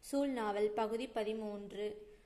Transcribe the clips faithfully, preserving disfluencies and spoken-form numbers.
சூழ்நாவல் பகுதி பதிமூன்று.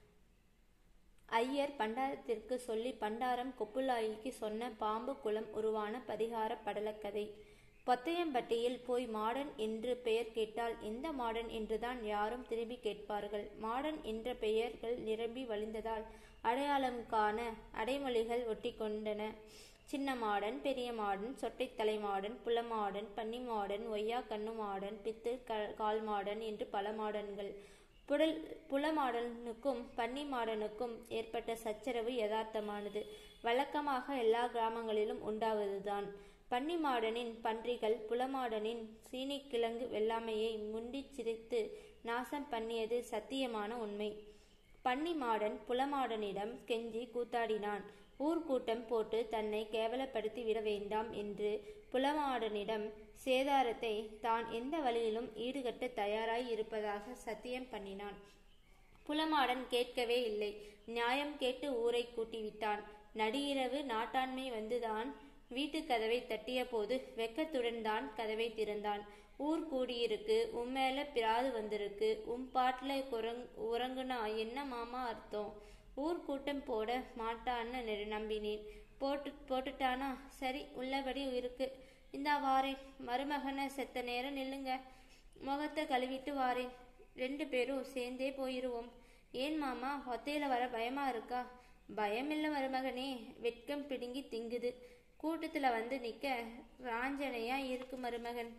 ஐயர் பண்டாரத்திற்கு சொல்லி பண்டாரம் கொப்புளாய்க்கு சொன்ன பாம்பு குளம் உருவான பதிகார படலக்கதை. பொத்தையம்பட்டியில் போய் மாடன் என்று பெயர் கேட்டால் எந்த மாடன் என்றுதான் யாரும் திரும்பி கேட்பார்கள். மாடன் என்ற பெயர்கள் நிரம்பி வழிந்ததால் அடையாளம் காண அடைமொழிகள் ஒட்டி கொண்டன. சின்ன மாடன், பெரிய மாடன், சொட்டை தலைமாடன், புலமாடன், பன்னிமாடன், ஒய்யா கண்ணு மாடன், பித்து கால் மாடன் என்று பல மாடன்கள். புடல் புலமாடனுக்கும் பன்னி மாடனுக்கும் ஏற்பட்ட சச்சரவு யதார்த்தமானது. வழக்கமாக எல்லா கிராமங்களிலும் உண்டாவதுதான். பன்னி மாடனின் பன்றிகள் புலமாடனின் சீனிக்கிழங்கு வெள்ளாமையை முண்டி சிரித்து நாசம் பண்ணியது சத்தியமான உண்மை. பன்னி மாடன் புலமாடனிடம் கெஞ்சி கூத்தாடினான். ஊர்க்கூட்டம் போட்டு தன்னை கேவலப்படுத்தி விட வேண்டாம் என்று புலமாடனிடம் சேதாரத்தை தான் எந்த வழியிலும் ஈடுகட்ட தயாராய் இருப்பதாக சத்தியம் பண்ணினான். புலமாடன் கேட்கவே இல்லை. நியாயம் கேட்டு ஊரை கூட்டிவிட்டான். நடியிரவு நாட்டாண்மை வந்துதான் வீட்டு கதவை தட்டிய போது வெக்கத்துடன் தான் கதவை திறந்தான். ஊர் கூடியிருக்கு, உம்மேல பிராது வந்திருக்கு, உம் பாட்டுல குரங் உறங்குனா என்ன மாமா அர்த்தம்? ஊர் கூட்டம் போட மாட்டான்னு நம்பினேன். போட்டு போட்டுட்டானா? சரி, உள்ளபடி இருக்கு. இந்தா வாரேன். மருமகனை செத்த நேரம் நில்லுங்க, முகத்தை கழுவிட்டு வாரேன். ரெண்டு பேரும் சேர்ந்தே போயிருவோம். ஏன் மாமா, ஒத்தையில வர பயமா இருக்கா? பயமில்ல மருமகனே, வெட்கம் பிடுங்கி திங்குது. கூட்டத்துல வந்து நிக்க ராஞ்சனையா இருக்கு மருமகன்.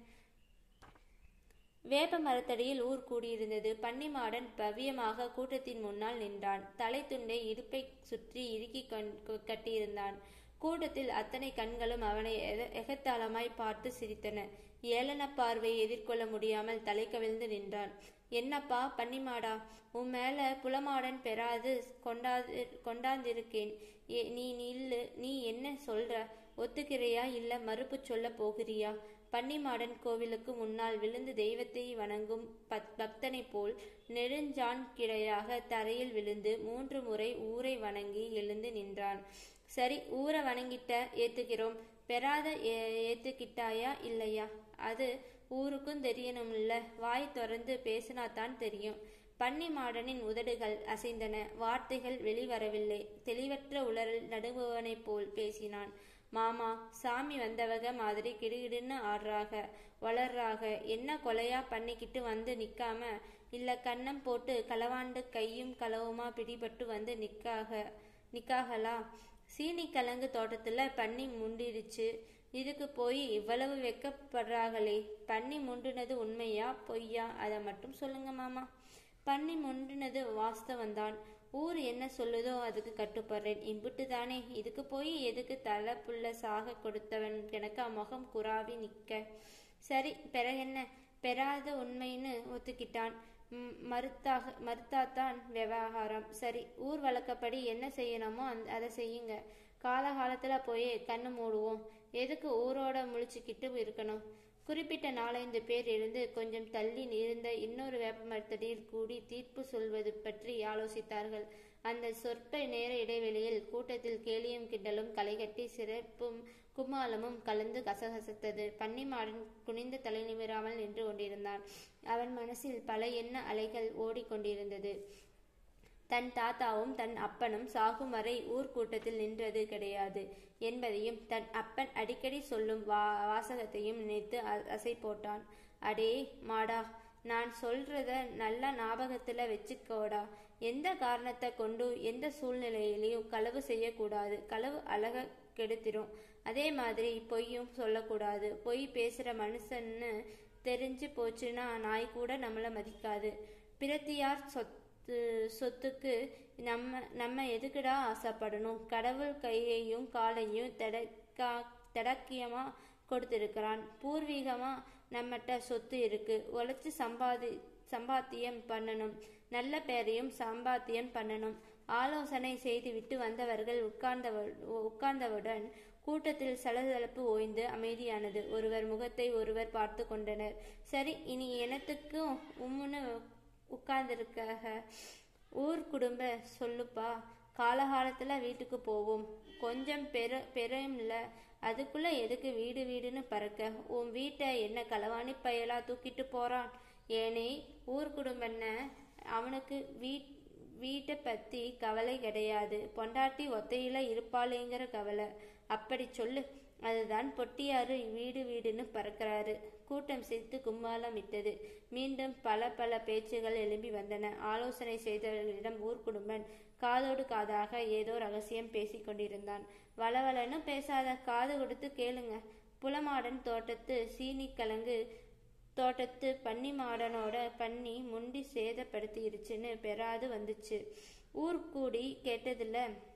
வேப்ப மரத்தடியில் ஊர் கூடியிருந்தது. பன்னிமாடன் பவ்யமாக கூட்டத்தின் முன்னால் நின்றான். தலை துண்டை இடுப்பை சுற்றி இறுக்கி கட்டியிருந்தான். கூட்டத்தில் அத்தனை கண்களும் அவனை எகத்தாளமாய் பார்த்து சிரித்தன. ஏளன பார்வை எதிர்கொள்ள முடியாமல் தலை கவிழ்ந்து நின்றான். என்னப்பா பன்னிமாடா, உன் மேல புலமாடன் பெறாது கொண்டாது கொண்டாந்திருக்கேன். நீ நில்லு. நீ என்ன சொல்ற? ஒத்துக்கிறையா இல்ல மறுப்பு சொல்ல போகிறியா? பன்னிமாடன் கோவிலுக்கு முன்னால் விழுந்து தெய்வத்தை வணங்கும் பக்தனை போல் நெடுஞ்சான் கிடையாக தரையில் விழுந்து மூன்று முறை ஊரை வணங்கி எழுந்து நின்றான். சரி, ஊரை வணங்கிட்ட, ஏத்துக்கிறோம். பெறாத ஏத்துக்கிட்டாயா இல்லையா? அது ஊருக்கும் தெரியணும்ல. வாய் திறந்து பேசினாத்தான் தெரியும். பன்னி மாடனின் உதடுகள் அசைந்தன. வார்த்தைகள் வெளிவரவில்லை. தெளிவற்ற உளறல் நடுபவனை போல் பேசினான். மாமா, சாமி வந்தவக மாதிரி கிடுகிடுன்னு ஆடுறாக வளர்றாக. என்ன கொலையா பண்ணிக்கிட்டு வந்து நிக்காம இல்ல கண்ணம் போட்டு களவாண்டு கையும் களவுமா பிடிபட்டு வந்து நிக்காக நிக்காகலா? சீனி கிழங்கு தோட்டத்துல பன்னி முண்டிருச்சு. இதுக்கு போய் இவ்வளவு வெக்கப்படுறாங்களே. பன்னி முண்டுனது உண்மையா பொய்யா? அதை மட்டும் சொல்லுங்க மாமா. பன்னி முண்டினது வாஸ்தவந்தான். ஊர் என்ன சொல்லுதோ அதுக்கு கட்டுப்படுறேன். இம்புட்டு தானே. இதுக்கு போய் எதுக்கு தலை புள்ள சாக கொடுத்தவன் கணக்கா முகம் குறாவி நிக்க? சரி, பிறகென்ன? பெறாத உண்மைன்னு ஒத்துக்கிட்டான். மறுத்தாக மறுத்தாத்தான் விவகாரம். சரி, ஊர் வழக்கப்படி என்ன செய்யணுமோ அந் அதை செய்யுங்க. காலகாலத்துல போய் கண்ணு மூடுவோம். எதுக்கு ஊரோட முழிச்சுக்கிட்டு இருக்கணும்? குறிப்பிட்ட நாலைந்து பேர் எழுந்து கொஞ்சம் தள்ளி இருந்த இன்னொரு வேப்ப மரத்தடியில் கூடி தீர்ப்பு சொல்வது பற்றி ஆலோசித்தார்கள். அந்த சொற்ப நேர இடைவெளியில் கூட்டத்தில் கேலியும் கிண்டலும் களைகட்டி சிறப்பும் கும்மாளமும் கலந்து கசகசத்தது. பன்னிமாடன் குனிந்த தலை நிமிராமல் நின்று கொண்டிருந்தான். அவன் மனசில் பல எண்ண அலைகள் ஓடிக்கொண்டிருந்தது. தன் தாத்தாவும் தன் அப்பனும் சாகும் வரை ஊர்க்கூட்டத்தில் நின்றது கிடையாது என்பதையும் தன் அப்பன் அடிக்கடி சொல்லும் வா வாசகத்தையும் நினைத்து அசை போட்டான். அடே மாடா, நான் சொல்றத நல்லா ஞாபகத்துல வச்சுக்கோடா. எந்த காரணத்தை கொண்டு எந்த சூழ்நிலையிலையும் களவு செய்யக்கூடாது. களவு அழக கெடுத்திரும். அதே மாதிரி பொய்யும் சொல்லக்கூடாது. பொய் பேசுற மனுஷன்னு தெரிஞ்சு போச்சுன்னா நாய் கூட நம்மள மதிக்காது. பிரத்தியார் சொத் சொத்துக்கு நம்ம நம்ம எதுக்குடா ஆசைப்படணும்? கடவுள் கையையும் காலையும் தடக்கா தடக்கியமா கொடுத்திருக்கிறான். பூர்வீகமா நம்மகிட்ட சொத்து இருக்கு. உழைச்சு சம்பாதி சம்பாத்தியம் பண்ணணும். நல்ல பேரையும் சம்பாத்தியம் பண்ணணும். ஆலோசனை செய்துவிட்டு வந்தவர்கள் உட்கார்ந்தவ உட்கார்ந்தவுடன் கூட்டத்தில் சலசலப்பு ஓய்ந்து அமைதியானது. ஒருவர் முகத்தை ஒருவர் பார்த்து கொண்டனர். சரி, இனி எனத்துக்கும் உம்முன்னு உட்கார்ந்துருக்காக. ஊர் குடும்ப சொல்லுப்பா. காலகாலத்துல வீட்டுக்கு போவோம். கொஞ்சம் பெரு பெரும்ல அதுக்குள்ள எதுக்கு வீடு வீடுன்னு பறக்க? உன் வீட்டை என்ன களவாணி பயலா தூக்கிட்டு போறான்? ஏனே ஊர் குடும்பன்ன அவனுக்கு வீட் வீட்டை பத்தி கவலை கிடையாது. பொண்டாட்டி ஒத்தையில இருப்பாளேங்கிற கவலை. அப்படி சொல்லு. அதுதான் பொட்டியாரு வீடு வீடுன்னு பறக்கிறாரு. கூட்டம் சிரித்து கும்மாளம் விட்டது. மீண்டும் பல பல பேச்சுகள் எழும்பி வந்தன. ஆலோசனை செய்தவர்களிடம் ஊர்க்குடும்பன் காதோடு காதாக ஏதோ ரகசியம் பேசி கொண்டிருந்தான். வளவலன்னு பேசாத, காது கொடுத்து கேளுங்க. புலமாடன் தோட்டத்து சீனி கிழங்கு தோட்டத்து பன்னி மாடனோட பன்னி முண்டி சேதப்படுத்திருச்சுன்னு பெறாது வந்துச்சு. ஊர் கூடி கேட்டதில்ல.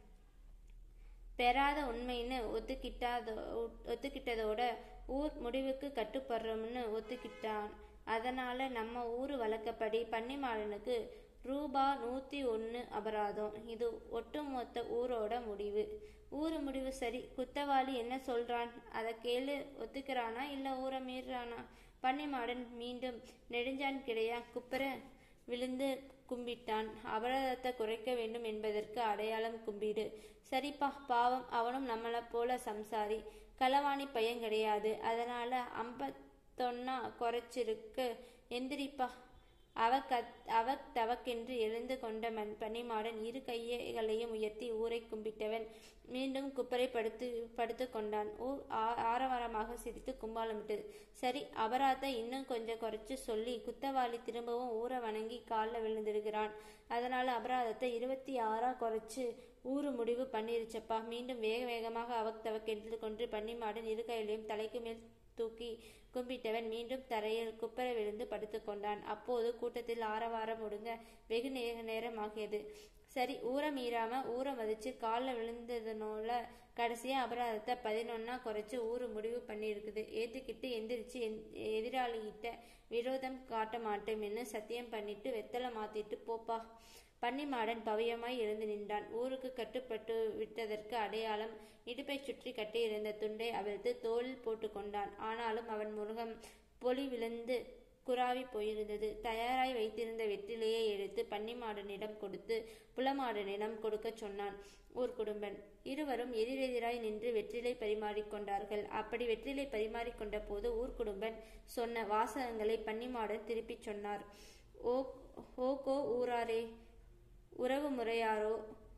பெறாத உண்மைன்னு ஒத்துக்கிட்டாதோ ஒத்துக்கிட்டதோட ஊர் முடிவுக்கு கட்டுப்படுறோம்னு ஒத்துக்கிட்டான். அதனால நம்ம ஊர் வழக்கப்படி பன்னி மாடனுக்கு ரூபா நூத்தி ஒன்னு அபராதம். இது ஒட்டுமொத்த ஊரோட முடிவு. ஊரு முடிவு சரி. குத்தவாளி என்ன சொல்றான் அதை கேளு. ஒத்துக்கிறானா இல்ல ஊரை மீறானா? பன்னிமாடன் மீண்டும் நெடுஞ்சான் கிடையா குப்புற விழுந்து கும்பிட்டான். அபராதத்தை குறைக்க வேண்டும் என்பதற்கு அடையாளம் கும்பிடு. சரிப்பா, பாவம், அவனும் நம்மளை போல சம்சாரி, களவாணி பையன் கிடையாது. அதனால ஐம்பத்தொன்னா குறைச்சிருக்கு. எந்திரிப்பா. அவ கத் அவ தவக்கென்று எழுந்து கொண்ட மண் பன்னிமாடன் இரு கையைகளையும் உயர்த்தி ஊரை கும்பிட்டவன் மீண்டும் குப்பரை படுத்து படுத்து கொண்டான். ஊர் ஆரவாரமாக சிரித்து கும்பாலமிட்டது. சரி, அபராதத்தை இன்னும் கொஞ்சம் குறைச்சு சொல்லி குத்தவாளி திரும்பவும் ஊரை வணங்கி காலில் விழுந்துடுகிறான். அதனால அபராதத்தை இருபத்தி ஆறா குறைச்சு ஊரு முடிவு பண்ணிருச்சப்பா. மீண்டும் வேக வேகமாக அவக் தவக்கென்று கொண்டு பன்னிமாடன் இரு கையிலையும் தலைக்கு மேல் தூக்கி கும்பிட்டவன் மீண்டும் தரையில் குப்பரை விழுந்து படுத்து கொண்டான். அப்போது கூட்டத்தில் ஆரவாரம் ஒடுங்க வெகு நேர நேரம் ஆகியது. சரி, ஊரை மீறாம ஊரை மதிச்சு காலில் விழுந்ததுனால கடைசியா அபராதத்தை பதினொன்னா குறைச்சு ஊரு முடிவு பண்ணியிருக்குது. ஏத்துக்கிட்டு எந்திரிச்சு எதிராளிகிட்ட விரோதம் காட்ட மாட்டோம்னு சத்தியம் பண்ணிட்டு வெத்தலை மாத்திட்டு போப்பா. பன்னிமாடன் பவியமாய் எழுந்து நின்றான். ஊருக்கு கட்டுப்பட்டு விட்டதற்கு அடையாளம் இடுப்பை சுற்றி கட்டியிருந்த துண்டை அவிழ்த்து தோளில் போட்டு கொண்டான். ஆனாலும் அவன் முருகம் பொலி விழுந்து குறாவி போயிருந்தது. தயாராய் வைத்திருந்த வெற்றிலையை எடுத்து பன்னிமாடனிடம் கொடுத்து புலமாடனிடம் கொடுக்க சொன்னான் ஊர்க்குடும்பன். இருவரும் எதிரெதிராய் நின்று வெற்றிலை பரிமாறிக்கொண்டார்கள். அப்படி வெற்றிலை பரிமாறிக்கொண்ட போது ஊர்க்குடும்பன் சொன்ன வாசகங்களை பன்னிமாடன் திருப்பிச் சொன்னார். ஓ ஓகோ ஊராரே, உறவு முறையாரோ,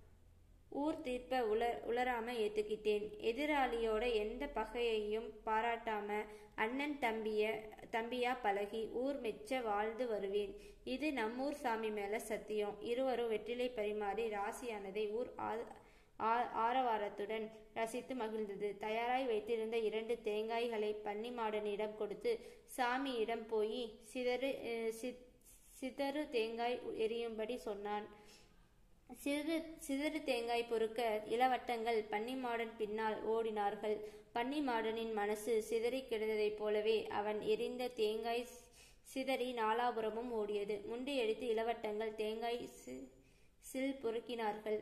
ஊர் தீர்ப்ப உலர் உலராம ஏத்துக்கிட்டேன். எதிராளியோட எந்த பகையையும் பாராட்டாம அண்ணன் தம்பிய தம்பியா பழகி ஊர் மெச்ச வாழ்ந்து வருவேன். இது நம்மூர் சாமி மேல சத்தியம். இருவரும் வெற்றிலை பரிமாறி ராசியானதை ஊர் ஆரவாரத்துடன் ரசித்து மகிழ்ந்தது. தயாராய் வைத்திருந்த இரண்டு தேங்காய்களை பன்னிமாடனிடம் கொடுத்து சாமியிடம் போய் சிதறு சிதறு தேங்காய் எரியும்படி சொன்னான். சிறு சிதறு தேங்காய் பொறுக்க இளவட்டங்கள் பன்னிமாடன் பின்னால் ஓடினார்கள். பன்னிமாடனின் மனசு சிதறி கிடந்ததைப் போலவே அவன் எரிந்த தேங்காய் சிதறி நாலாபுரமும் ஓடியது. முண்டி எடுத்து இளவட்டங்கள் தேங்காய் சில் பொறுக்கினார்கள்.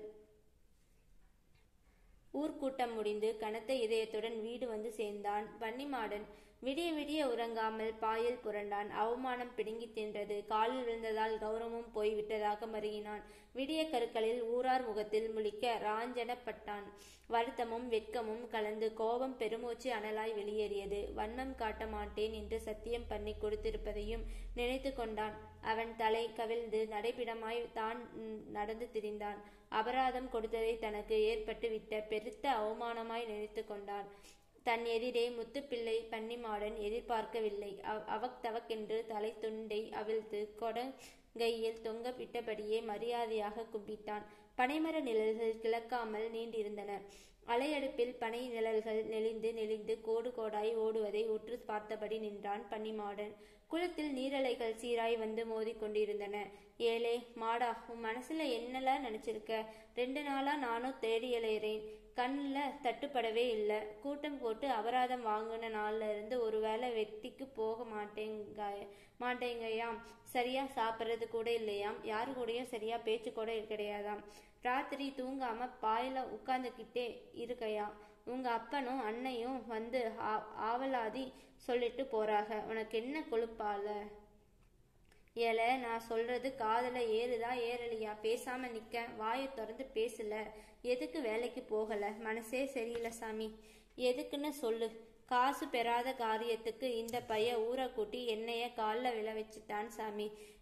ஊர்க்கூட்டம் முடிந்து கனத்த இதயத்துடன் வீடு வந்து சேர்ந்தான் பன்னிமாடன். விடிய விடிய உறங்காமல் பாயில் புரண்டான். அவமானம் பிடுங்கி தின்றது. காலில் விழுந்ததால் கௌரவமும் போய் விட்டதாக மருகினான். விடிய கருக்களில் ஊரார் முகத்தில் முழிக்க ராஞ்சனப்பட்டான். வருத்தமும் வெட்கமும் கலந்து கோபம் பெருமூச்சு அனலாய் வெளியேறியது. வன்மம் காட்ட மாட்டேன் என்று சத்தியம் பண்ணி கொடுத்திருப்பதையும் நினைத்து கொண்டான். அவன் தலை கவிழ்ந்து நடைபிடமாய் தான் நடந்து திரிந்தான். அபராதம் கொடுத்ததை தனக்கு ஏற்பட்டு விட்ட பெருத்த அவமானமாய் நினைத்து கொண்டான். தன் எதிரே முத்துப்பிள்ளை பன்னிமாடன் எதிர்பார்க்கவில்லை. அவக் தவக்கென்று தலை துண்டை அவிழ்த்து கொடங்கையில் தொங்க விட்டபடியே மரியாதையாக கும்பிட்டான். பனைமர நிழல்கள் கிளக்காமல் நீண்டிருந்தன. அலையடுப்பில் பனை நிழல்கள் நெளிந்து நெளிந்து கோடு கோடாய் ஓடுவதை உற்று பார்த்தபடி நின்றான் பன்னிமாடன். குளத்தில் நீரலைகள் சீராய் வந்து மோதி கொண்டிருந்தன. ஏலே மாடா, உன் மனசுல என்னெல்லாம் நினைச்சிருக்க? ரெண்டு நாளா நானும் தேடி இளையறேன். கண்ணில் தட்டுப்படவே இல்லை. கூட்டம் போட்டு அபராதம் வாங்கின நாள்ல இருந்து ஒரு வேளை வெட்டிக்கு போக மாட்டேங்க மாட்டேங்கயாம். சரியா சாப்பிட்றது கூட இல்லையாம். யாரு கூடயும் சரியா பேச்சு கூட கிடையாதாம். ராத்திரி தூங்காம பாயில உட்கார்ந்துக்கிட்டே இருக்கையா. உங்க அப்பனும் அன்னையும் வந்து ஆவலாதி சொல்லிட்டு போறாங்க. உனக்கு என்ன கொழுப்பால? ஏல, நான் சொல்றது காதல ஏறுதா ஏறலையா? பேசாம நிக்க, வாயை திறந்து பேசல. எதுக்கு வேலைக்கு போகல? மனசே சரியில்லை சாமி. எதுக்குன்னு சொல்லு. காசு பெறாத காரியத்துக்கு இந்த பைய ஊரை கூட்டி என்னைய காலில் விழ வச்சுட்டான் சாமி.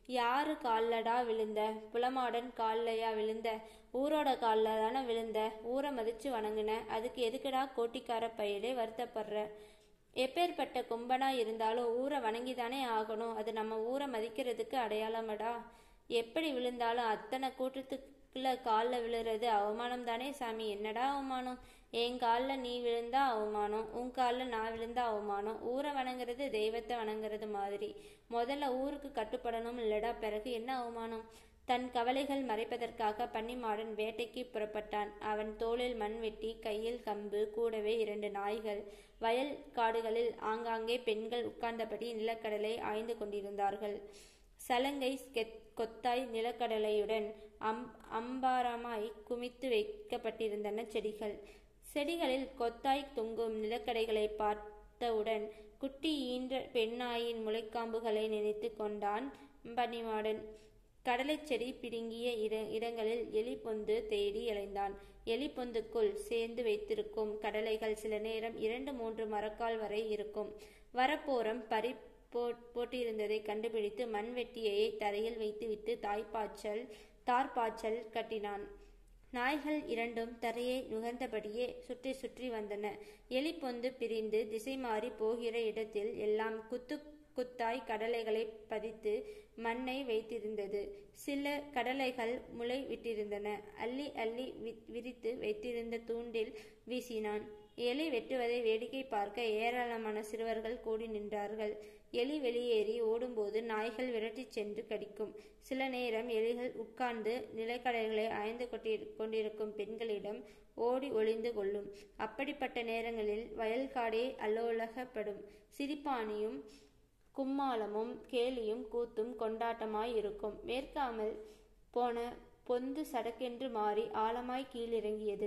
யாரு கால்லடா விழுந்த? புலமாடன் கால்லையா விழுந்த? ஊரோட காலில் தானே விழுந்த. ஊரை மதிச்சு வணங்குன, அதுக்கு எதுக்குடா கோட்டிக்கார பையலே வருத்தப்படுற? எப்பேற்பட்ட கும்பனா இருந்தாலும் ஊரை வணங்கிதானே ஆகணும். அது நம்ம ஊரை மதிக்கிறதுக்கு அடையாளமடா. எப்படி விழுந்தாலும் அத்தனை கூட்டத்துக்குள்ள காலில் விழுறது அவமானம் தானே சாமி. என்னடா அவமானம்? என் காலில் நீ விழுந்தா அவமானம், உன் காலில் நான் விழுந்தா அவமானம். ஊரை வணங்குறது தெய்வத்தை வணங்குறது மாதிரி. முதல்ல ஊருக்கு கட்டுப்படணும் இல்லடா, பிறகு என்ன அவமானம்? தன் கவலைகள் மறைப்பதற்காக பன்னிமாடன் வேட்டைக்கு புறப்பட்டான். அவன் தோளில் மண்வெட்டி, கையில் கம்பு, கூடவே இரண்டு நாய்கள். வயல் காடுகளில் ஆங்காங்கே பெண்கள் உட்கார்ந்தபடி நிலக்கடலை ஆய்ந்து கொண்டிருந்தார்கள். சலங்கை கொத்தாய் நிலக்கடலையுடன் அம் அம்பாரமாய் குமித்து வைக்கப்பட்டிருந்தன செடிகள். செடிகளில் கொத்தாய் தொங்கும் நிலக்கடைகளை பார்த்தவுடன் குட்டி ஈன்ற பெண்ணாயின் முளைக்காம்புகளை நினைத்து கொண்டான் பன்னிமாடன். கடலை செடி பிடுங்கிய இட இடங்களில் எலி பொந்து தேடி அலைந்தான். எலி பொந்துக்குள் சேர்ந்து வைத்திருக்கும் கடலைகள் சில நேரம் இரண்டு மூன்று மரக்கால் வரை இருக்கும். வரப்போரம் பறி போ போட்டிருந்ததை கண்டுபிடித்து மண்வெட்டியை தரையில் வைத்துவிட்டு தாய்ப்பாய்ச்சல் தார்பாய்ச்சல் கட்டினான். நாய்கள் இரண்டும் தரையை நுகர்ந்தபடியே சுற்றி சுற்றி வந்தன. எலி பொந்து பிரிந்து திசை மாறி போகிற இடத்தில் எல்லாம் குத்து குத்தாய் கடலைகளை பதித்து மண்ணை வைத்திருந்தது. சில கடலைகள் முளை விட்டிருந்தன. அள்ளி அள்ளி விரித்து வைத்திருந்த தூண்டில் வீசினான். எலி வெட்டுவதை வேடிக்கை பார்க்க ஏராளமான சிறுவர்கள் கூடி நின்றார்கள். எலி வெளியேறி ஓடும்போது நாய்கள் விரட்டி சென்று கடிக்கும். சில நேரம் எலிகள் உட்கார்ந்து நிலக்கடலைகளை ஆய்ந்து கொண்டிருக்கும் பெண்களிடம் ஓடி ஒளிந்து கொள்ளும். அப்படிப்பட்ட நேரங்களில் வயல்காடே அல்லோலகப்படும். சிரிப்பானியும் கும்மாளமும் கேலியும் கூத்தும் கொண்டாட்டமாய் இருக்கும். மேற்காமல் போன பொந்து சடக்கென்று மாறி ஆழமாய் கீழிறங்கியது.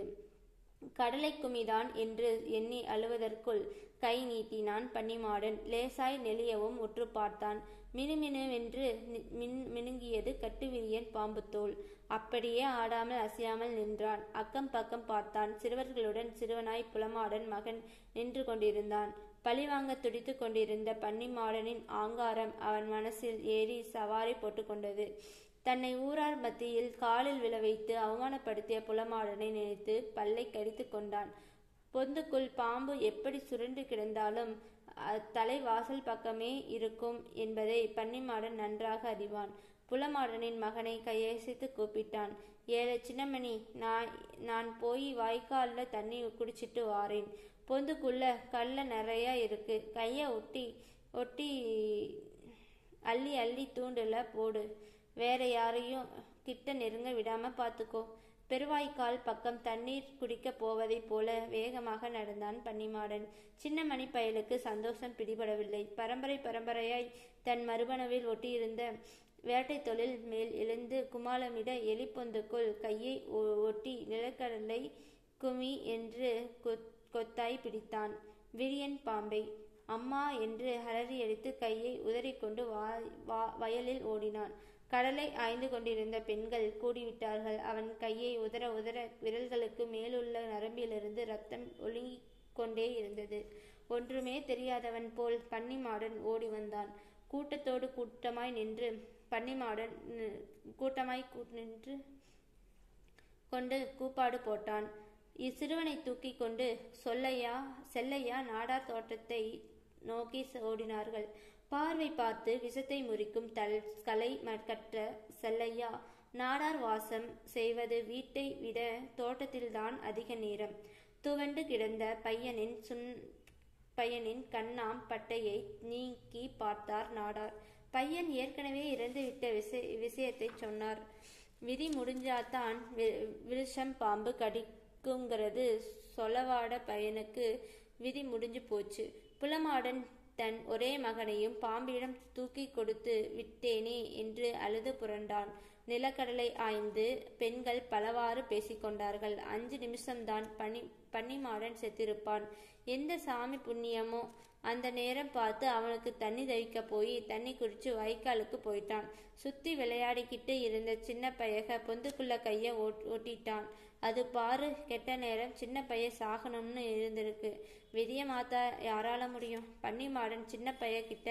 கடலை குமிதான் என்று எண்ணி அழுவதற்குள் கை நீட்டினான் பன்னிமாடன். லேசாய் நெளியவும் உற்று பார்த்தான். மினுமினுவென்று மின் மினுங்கியது கட்டுவிரியன் பாம்பு தோல். அப்படியே ஆடாமல் அசையாமல் நின்றான். அக்கம் பக்கம் பார்த்தான். சிறுவர்களுடன் சிறுவனாய் புலமாடன் மகன் நின்று கொண்டிருந்தான். பழிவாங்க துடித்து கொண்டிருந்த பன்னிமாடனின் ஆங்காரம் அவன் மனசில் ஏறி சவாரி போட்டுக்கொண்டது. தன்னை ஊரார் மத்தியில் காலில் விழ வைத்து அவமானப்படுத்திய புலமாடனை நினைத்து பல்லை கடித்து கொண்டான். பொந்துக்குள் பாம்பு எப்படி சுருண்டு கிடந்தாலும் தலை வாசல் பக்கமே இருக்கும் என்பதை பன்னிமாடன் நன்றாக அறிவான். புலமாடனின் மகனை கையசைத்து கூப்பிட்டான். ஏழை சின்னமணி, நான் நான் போய் வாய்க்காலில் தண்ணி குடிச்சிட்டு வாரேன். பொந்துக்குள்ள கல்ல நிறையா இருக்கு. கையை ஒட்டி ஒட்டி அள்ளி அள்ளி தூண்டுல போடு. வேற யாரையும் கிட்ட நெருங்க விடாம பார்த்துக்கோ. பெருவாய்க்கால் பக்கம் தண்ணீர் குடிக்க போவதைப் போல வேகமாக நடந்தான் பன்னிமாடன். சின்னமணி பயலுக்கு சந்தோஷம் பிடிபடவில்லை. பரம்பரை பரம்பரையாய் தன் மறுபணவில் ஒட்டியிருந்த வேட்டை தொழில் மேல் எழுந்து குமாலமிட எலி பொந்துக்குள் கையை ஒட்டி நிலக்கடலை குமி என்று கொத்தாய் பிடித்தான். விரியன் பாம்பை அம்மா என்று அலறியடித்து கையை உதறிக்கொண்டு வா வயலில் ஓடினான். கடலை ஆய்ந்து கொண்டிருந்த பெண்கள் கூடிவிட்டார்கள். அவன் கையை உதற உதற விரல்களுக்கு மேலுள்ள நரம்பிலிருந்து ரத்தம் ஒழுங்கிக் கொண்டே இருந்தது. ஒன்றுமே தெரியாதவன் போல் பன்னிமாடன் ஓடி வந்தான். கூட்டத்தோடு கூட்டமாய் நின்று பன்னிமாடன் கூட்டமாய் நின்று கொண்டு கூப்பாடு போட்டான். இச்சிறுவனை தூக்கி கொண்டு சொல்லையா செல்லையா நாடார் தோட்டத்தை நோக்கி ஓடினார்கள். பார்வை பார்த்து விஷத்தை முறிக்கும் தல் கலை கற்ற செல்லையா நாடார் வாசம் செய்வது வீட்டை விட தோட்டத்தில்தான் அதிக நேரம். துவண்டு கிடந்த பையனின் சுன் பையனின் கண்ணாம் பட்டையை நீக்கி பார்த்தார் நாடார். பையன் ஏற்கனவே இறந்துவிட்ட விஷய விஷயத்தை சொன்னார். விதி முடிஞ்சாதான் விருஷம் பாம்பு கடிக்குங்கிறது சொலவாட பையனுக்கு விதி முடிஞ்சு போச்சு. புலமாடன் தன் ஒரே மகனையும் பாம்பிடம் தூக்கி கொடுத்து விட்டேனே என்று அழுது புரண்டான். நிலக்கடலை ஆய்ந்து பெண்கள் பலவாறு பேசிக்கொண்டார்கள். அஞ்சு நிமிஷம்தான் பனி பன்னிமாடன் செத்திருப்பான். எந்த சாமி புண்ணியமோ அந்த நேரம் பார்த்து அவனுக்கு தண்ணி தவிக்க போய் தண்ணி குடிச்சு வாய்க்காலுக்கு போயிட்டான். சுத்தி விளையாடிக்கிட்டு இருந்த சின்ன பையக பொந்துக்குள்ள கைய ஓட்டிட்டான். அது பாரு, கெட்ட நேரம், சின்ன பைய சாகணும்னு இருந்திருக்கு. விதிய மாத்தா யாரால முடியும்? பன்னிமாடன் சின்ன பைய கிட்ட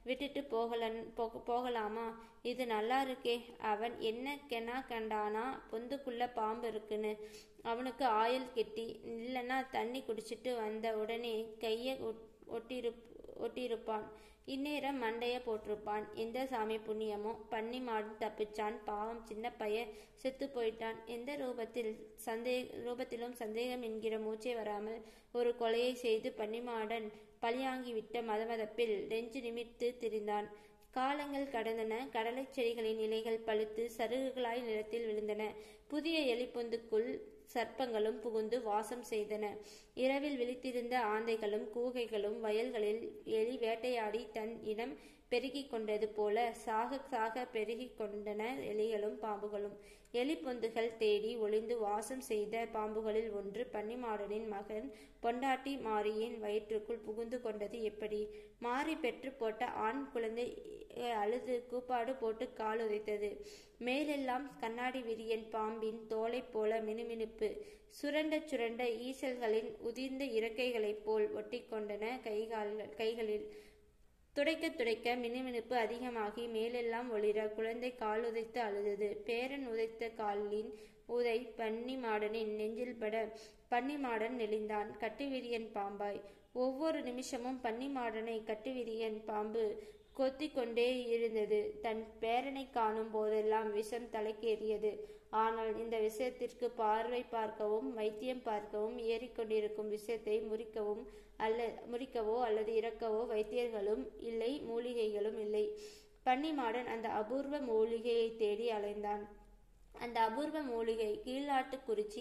விட்டுட்டு போகலன் போக போகலாமா? இது நல்லா இருக்கே. அவன் என்ன கெனா கண்டானா பொந்துக்குள்ள பாம்பு இருக்குன்னு. அவனுக்கு ஆயில் கெட்டி இல்லைன்னா தண்ணி குடிச்சிட்டு வந்த உடனே கையை ஒட்டிரு ஒட்டியிருப்பான். இந்நேரம் மண்டைய போட்டிருப்பான். எந்த சாமி புண்ணியமோ பன்னி மாடன் தப்பிச்சான். பாவம் சின்ன பைய செத்து போயிட்டான். எந்த ரூபத்தில் சந்தே ரூபத்திலும் சந்தேகம் என்கிற மூச்சே வராமல் ஒரு கொலையை செய்து பன்னிமாடன் பழியாங்கிவிட்ட மதமதப்பில் நெஞ்சு நிமிர்த்து திரிந்தான். காலங்கள் கடந்தன. கடலை செடிகளின் இலைகள் பழுத்து சருகுகளாய் நிலத்தில் விழுந்தன. புதிய எலிப்பொந்துக்குள் சர்ப்பங்களும் புகுந்து வாசம் செய்தன. இரவில் விழித்திருந்த ஆந்தைகளும் கூகைகளும் வயல்களில் எலி வேட்டையாடி தன் இனம் பெருகி கொண்டது போல சாக சாக பெருகி கொண்டன எலிகளும் பாம்புகளும். எலி பொந்துகள் தேடி ஒளிந்து வாசம் செய்த பாம்புகளில் ஒன்று பன்னிமாடனின் மகன் பொண்டாட்டி மாரியின் வயிற்றுக்குள் புகுந்து கொண்டது எப்படி? மாரி பெற்று போட்ட ஆண் குழந்தை அழுது கூப்பாடு போட்டு கால் உதைத்தது. மேலெல்லாம் கண்ணாடி விரியன் பாம்பின் தோலை போல மினுமினுப்பு. சுரண்ட சுரண்ட ஈசல்களின் உதிர்ந்த இறக்கைகளைப் போல் ஒட்டி கொண்டன கைகால் கைகளில். துடைக்க துடைக்க மினுமினுப்பு அதிகமாகி மேலெல்லாம் ஒளிர குழந்தை கால் உதைத்து அழுதது. பேரன் உதைத்த காலின் உதை பன்னி மாடனின் நெஞ்சில் பட பன்னிமாடன் நெளிந்தான் கட்டுவிரியன் பாம்பாய். ஒவ்வொரு நிமிஷமும் பன்னிமாடனை கட்டுவிரியன் பாம்பு கொத்தி கொண்டே இருந்தது. தன் பேரனை காணும் போதெல்லாம் விஷம் தலைக்கேறியது. ஆனால் இந்த விஷயத்திற்கு பார்வை பார்க்கவும் வைத்தியம் பார்க்கவும் ஏறிக்கொண்டிருக்கும் விஷயத்தை முறிக்கவும் அல்ல முறிக்கவோ அல்லது இறக்கவோ வைத்தியர்களும் இல்லை, மூலிகைகளும் இல்லை. பன்னிமாடன் அந்த அபூர்வ மூலிகையை தேடி அலைந்தான். அந்த அபூர்வ மூலிகை கீழ்நாட்டு குறிச்சி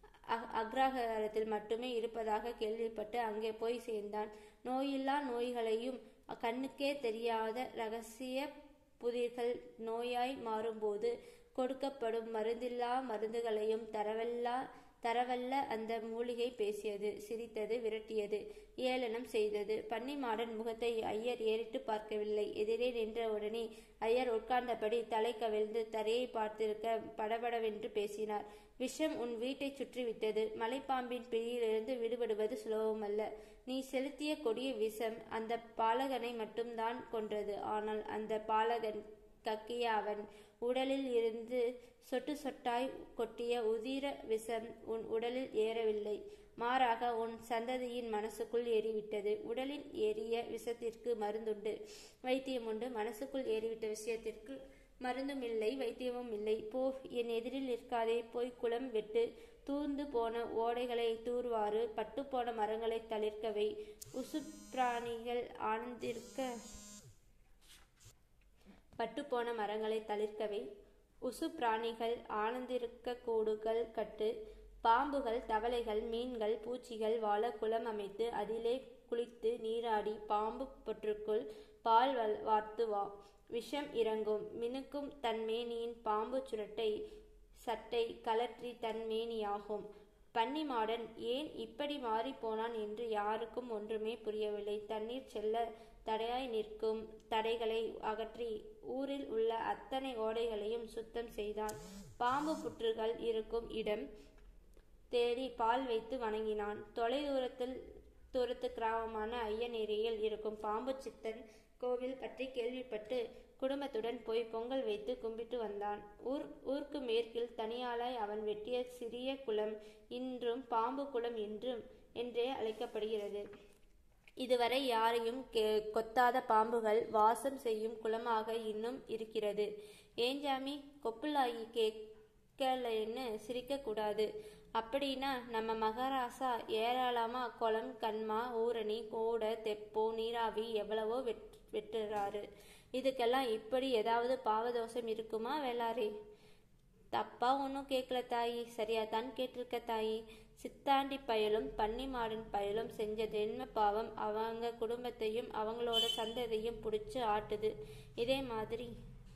அக்ரஹாரத்தில் மட்டுமே இருப்பதாக கேள்விப்பட்டு அங்கே போய் சேர்ந்தான். நோயில்லா நோய்களையும் கண்ணுக்கே தெரியாத இரகசிய புதிர்கள் நோயாய் மாறும்போது கொடுக்கப்படும் மருந்தில்லா மருந்துகளையும் தரவல்லா தரவல்ல அந்த மூலிகை பேசியது, சிரித்தது, விரட்டியது, ஏளனம் செய்தது. பன்னிமாடன் முகத்தை ஐயர் ஏறிட்டு பார்க்கவில்லை. எதிரே நின்றவுடனே ஐயர் உட்கார்ந்தபடி தலை கவிழ்ந்து தரையை பார்த்திருக்க படபடவென்று பேசினார். விஷம் உன் வீட்டை சுற்றிவிட்டது. மலைப்பாம்பின் பிடியிலிருந்து விடுபடுவது சுலபமல்ல. நீ செலுத்திய கொடிய விஷம் அந்த பாலகனை மட்டும்தான் கொன்றது. ஆனால் அந்த பாலகன் கக்கிய அவன் உடலில் இருந்து சொட்டு சொட்டாய் கொட்டிய உதிர விஷம் உன் உடலில் ஏறவில்லை. மாறாக உன் சந்ததியின் மனசுக்குள் ஏறிவிட்டது. உடலில் ஏறிய விஷத்திற்கு மருந்துண்டு, வைத்தியம் உண்டு. மனசுக்குள் ஏறிவிட்ட விஷயத்திற்கு மருந்தும் இல்லை, வைத்தியமும் இல்லை. போ, என் எதிரில் நிற்காதே. போய் குளம் வெட்டு. தூர்ந்து போன ஓடைகளை தூர்வாறு. பட்டு போன மரங்களை தளிர்க்கவை. உசுப்பிராணிகள் ஆனந்திருக்க பட்டு போன மரங்களை தளிர்க்கவை. உசு பிராணிகள் ஆனந்திருக்க கூடுகள் கட்டு. பாம்புகள், தவளைகள், மீன்கள், பூச்சிகள் வாழ குளம் அமைத்து அதிலே குளித்து நீராடி பாம்பு பொற்றுக்குள் பால் வார்த்து வா. விஷம் இறங்கும். மினுக்கும் தன் மேனியின் பாம்பு சுரட்டை சட்டை கலற்றி தன் மேனியாகும். பன்னிமாடன் ஏன் இப்படி மாறி போனான் என்று யாருக்கும் ஒன்றுமே புரியவில்லை. தண்ணீர் செல்ல தடையாய் நிற்கும் தடைகளை அகற்றி ஊரில் உள்ள அத்தனை ஓடைகளையும் சுத்தம் செய்தான். பாம்பு புற்றுகள் இருக்கும் இடம் தேடி பால் வைத்து வணங்கினான். தொலை தூரத்தில் தூரத்து கிராமமான ஐயனேரியில் இருக்கும் பாம்பு சித்தன் கோவில் பற்றி கேள்விப்பட்டு குடும்பத்துடன் போய் பொங்கல் வைத்து கும்பிட்டு வந்தான். ஊர் ஊருக்கு மேற்கில் தனியாளாய் அவன் வெட்டிய சிறிய குளம் இன்றும் பாம்பு குளம் என்றும் என்றே அழைக்கப்படுகிறது. இதுவரை யாரையும் கொத்தாத பாம்புகள் வாசம் செய்யும் குளமாக இன்னும் இருக்கிறது. ஏஞ்சாமி கொப்புலாயி கேட்கலன்னு சிரிக்க கூடாது. அப்படின்னா நம்ம மகாராசா ஏராளமா குளம், கண்மா, ஊரணி, கோடை, தெப்போ, நீராவி எவ்வளவோ வெட் வெட்டுறாரு. இதுக்கெல்லாம் இப்படி ஏதாவது பாவதோஷம் இருக்குமா வேளாரே? தப்பா ஒன்றும் கேட்கல தாயி, சரியாதான் கேட்டிருக்க தாயி. சித்தாண்டி பயலும் பன்னிமாடன் பயலும் செஞ்ச ஜென்ம பாவம் அவங்க குடும்பத்தையும் அவங்களோட சந்ததியும் பிடிச்சு ஆட்டுது. இதே மாதிரி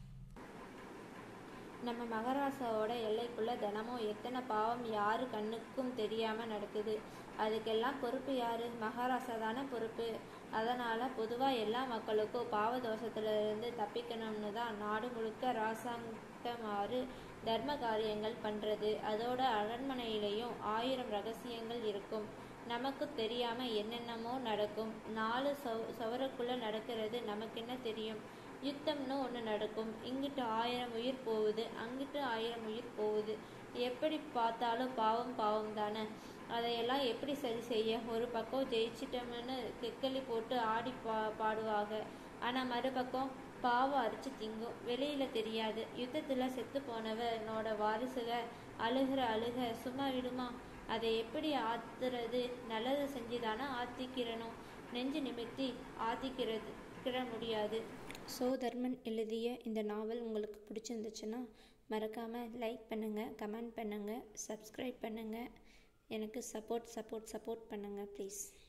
நம்ம மகாராசாவோட எல்லைக்குள்ள தினமும் எத்தனை பாவம் யாரு கண்ணுக்கும் தெரியாம நடக்குது. அதுக்கெல்லாம் பொறுப்பு யாரு? மகாராசா தானே பொறுப்பு. அதனால பொதுவா எல்லா மக்களுக்கும் பாவதோஷத்துல இருந்து தப்பிக்கணும்னு தான் நாடு முழுக்க ராசாங்கமாறு தர்ம காரியங்கள் பண்றது. அதோட அரண்மனையிலையும் ஆயிரம் ரகசியங்கள் இருக்கும். நமக்கு தெரியாமல் என்னென்னமோ நடக்கும். நாலு சவ சவரக்குள்ளே நடக்கிறது நமக்கு என்ன தெரியும்? யுத்தம்னு ஒன்று நடக்கும். இங்கிட்டு ஆயிரம் உயிர் போகுது, அங்கிட்டு ஆயிரம் உயிர் போகுது. எப்படி பார்த்தாலும் பாவம் பாவம் தானே. அதையெல்லாம் எப்படி சரி செய்ய? ஒரு பக்கம் ஜெயிச்சிட்டோம்னு கெக்கலி போட்டு ஆடி பா பாடுவாங்க. ஆனால் மறுபக்கம் பாவம் அரிச்சு திங்கும். வெளியில் தெரியாது. யுத்தத்தில் செத்து போனவனோட வாரிசுக அழுகிற அழுக சும்மா விடுமா? அதை எப்படி ஆத்துறது? நல்லது செஞ்சு தானே ஆத்திக்கிறணும். நெஞ்சு நிமித்தி ஆத்திக்கிறது கிட முடியாது. சோ தர்மன் எழுதிய இந்த நாவல் உங்களுக்கு பிடிச்சிருந்துச்சுன்னா மறக்காமல் லைக் பண்ணுங்கள், கமெண்ட் பண்ணுங்கள், சப்ஸ்கிரைப் பண்ணுங்கள். எனக்கு சப்போர்ட் சப்போர்ட் சப்போர்ட் பண்ணுங்கள் ப்ளீஸ்.